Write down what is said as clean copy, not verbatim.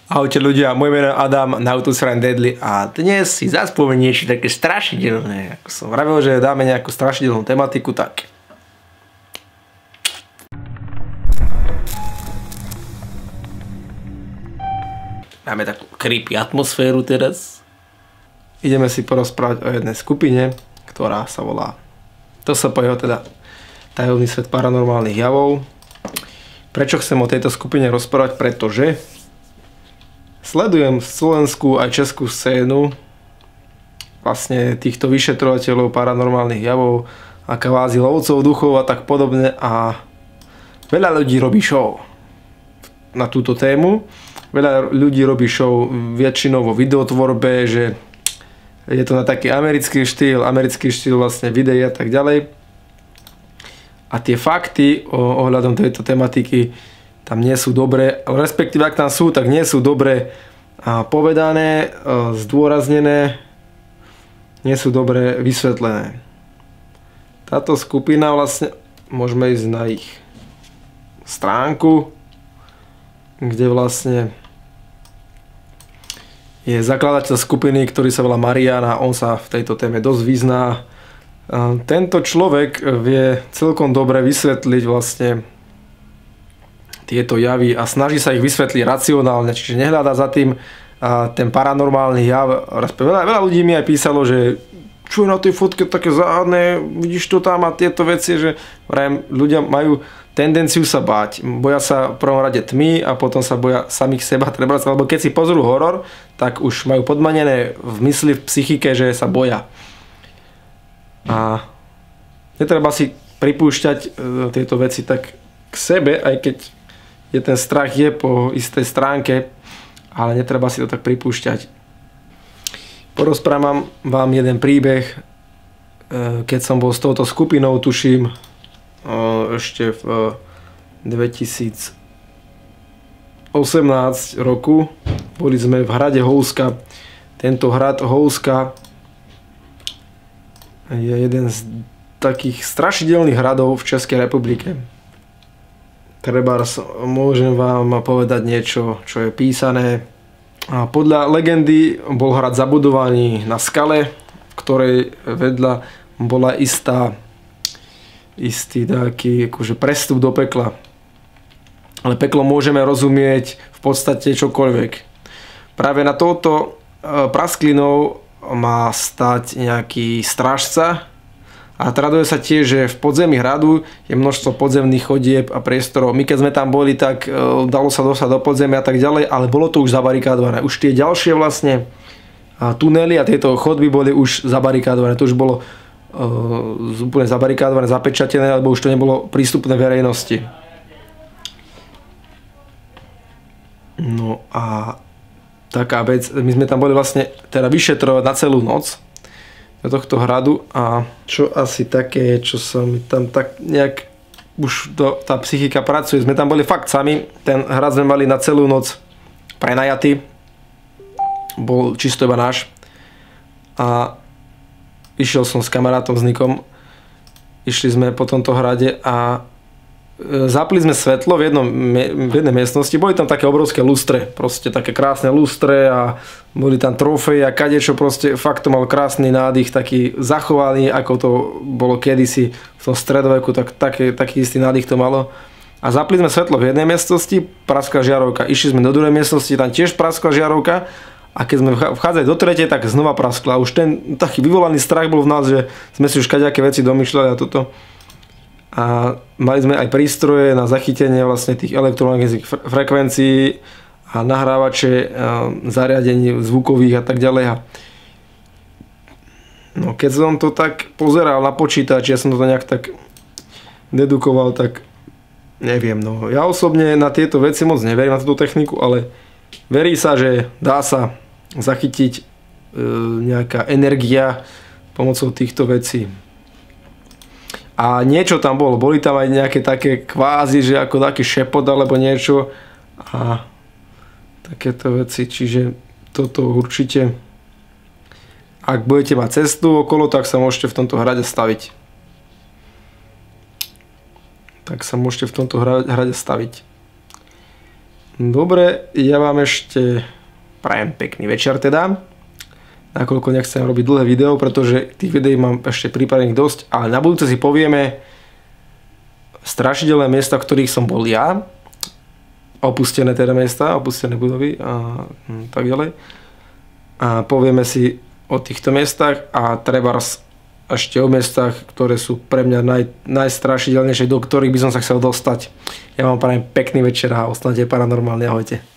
Ahojte ľudia, moje meno je Adam, na YouTube sa Deadly a dnes si zase poviem niečo také strašidelné. Ako som vravil, že dáme nejakú strašidelnú tematiku, tak máme takú creepy atmosféru teraz. Ideme si porozprávať o jednej skupine, ktorá sa volá TSP, teda Tajomný svet paranormálnych javov. Prečo chcem o tejto skupine rozprávať? Pretože sledujem slovenskú aj českú scénu vlastne týchto vyšetrovateľov paranormálnych javov a kvázi lovcov duchov a tak podobne a veľa ľudí robí show na túto tému. Veľa ľudí robí show väčšinou vo videotvorbe, že je to na taký americký štýl vlastne videí a tak ďalej. A tie fakty ohľadom tejto tematiky tam nie sú dobre, respektíve ak tam sú, tak nie sú dobre povedané, zdôraznené, nie sú dobre vysvetlené. Táto skupina vlastne, môžeme ísť na ich stránku, kde vlastne je zakladateľ skupiny, ktorý sa volá Marian a on sa v tejto téme dosť vyzná. Tento človek vie celkom dobre vysvetliť vlastne tieto javy a snaží sa ich vysvetliť racionálne, čiže nehľadá za tým ten paranormálny jav. Veľa ľudí mi aj písalo, že čo je na tej fotke také záhadné, vidíš to tam a tieto veci, že ľudia majú tendenciu sa báť. Boja sa v prvom rade tmy a potom sa boja samých seba, lebo keď si pozrú horor, tak už majú podmanené v mysli, v psychike, že sa boja. A netreba si pripúšťať tieto veci tak k sebe, aj keď ten strach je po istej stránke, ale netreba si to tak pripúšťať. Porozprávam vám jeden príbeh, keď som bol s touto skupinou, tuším, ešte v 2018 roku. Boli sme v hrade Houska. Tento hrad Houska je jeden z takých strašidelných hradov v Českej republike. Trebárs môžem vám povedať niečo, čo je písané. A podľa legendy bol hrad zabudovaný na skale, v ktorej vedľa bola istý taký akože prestup do pekla. Ale peklo môžeme rozumieť v podstate čokoľvek. Práve na touto prasklinou má stať nejaký strážca a traduje sa tiež, že v podzemí hradu je množstvo podzemných chodieb a priestorov. My keď sme tam boli, tak dalo sa dostať do podzemia a tak ďalej, ale bolo to už zabarikádované. Už tie ďalšie vlastne tunely a tieto chodby boli už zabarikádované. To už bolo úplne zabarikádované, zapečatené, lebo už to nebolo prístupné verejnosti. No a taká vec, my sme tam boli vlastne teda vyšetrovať na celú noc do tohto hradu a čo asi také, čo sa mi tam tak nejak už tá psychika pracuje. Sme tam boli fakt sami, ten hrad sme mali na celú noc prenajatý, bol čisto iba náš a išiel som s kamarátom, s Nikom, išli sme po tomto hrade a zapli sme svetlo v jednej miestnosti, boli tam také obrovské lustre, proste také krásne lustre a boli tam trofeje a kadečo, proste fakt to mal krásny nádych, taký zachovaný, ako to bolo kedysi v tom stredoveku, taký istý nádych to malo. A zapli sme svetlo v jednej miestnosti, praskla žiarovka, išli sme do druhej miestnosti, tam tiež praskla žiarovka a keď sme vchádzali do tretej, tak znova praskla. Už ten taký vyvolaný strach bol v nás, že sme si už kadejaké veci domýšľali a toto. A mali sme aj prístroje na zachytenie vlastne tých elektromagnetických frekvencií a nahrávače zariadení zvukových a tak ďalej. No keď som to tak pozeral na počítač, ja som to nejak tak dedukoval, tak neviem. No. Ja osobne na tieto veci moc neverím, na túto techniku, ale verí sa, že dá sa zachytiť nejaká energia pomocou týchto vecí. A niečo tam bolo, boli tam aj nejaké také kvázi, že ako taký šepot alebo niečo a takéto veci, čiže toto určite, ak budete mať cestu okolo, tak sa môžete v tomto hrade staviť. Dobre, ja vám ešte prajem pekný večer teda. Nakoľko nechcem robiť dlhé video, pretože tých videí mám ešte pripravených dosť, ale na budúce si povieme strašidelné miesta, v ktorých som bol ja. Opustené teda miesta, opustené budovy a tak ďalej. A povieme si o týchto miestach a trebárs ešte o miestach, ktoré sú pre mňa najstrašidelnejšie, do ktorých by som sa chcel dostať. Ja vám prajem pekný večer a ostanete paranormálni. Ahojte.